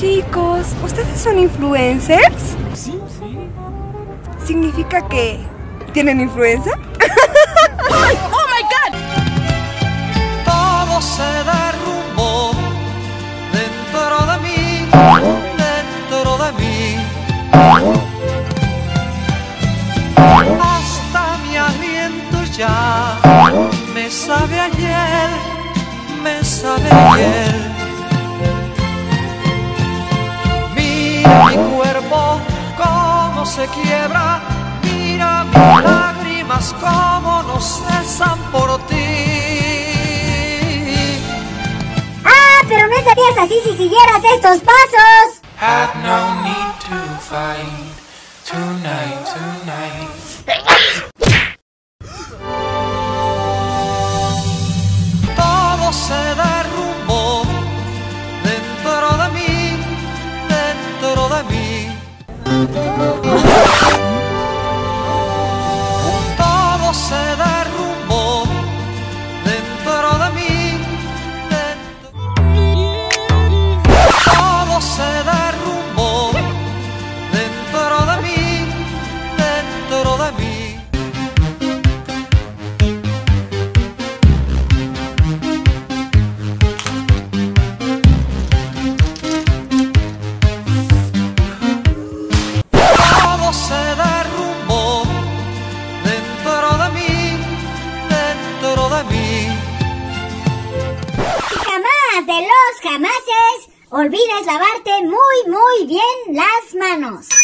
Chicos, ¿ustedes son influencers? Sí, sí. ¿Significa que tienen influenza? ¡Oh, my God! Todo se derrumbó dentro de mí, dentro de mí. Hasta mi aliento ya me sabe ayer, me sabe ayer. Mira mi cuerpo cómo se quiebra, mira mis lágrimas cómo no cesan por ti. ¡Ah, pero no estarías así si siguieras estos pasos! Had no need to fight tonight, tonight. Todo se derrumbó dentro de mí, dentro de mí. Todo se derrumbó dentro de mí, todo se derrumbó dentro de mí, dentro de mí. Todo se derrumbó dentro de mí, dentro de mí. Jamás de los jamases olvides lavarte muy bien las manos.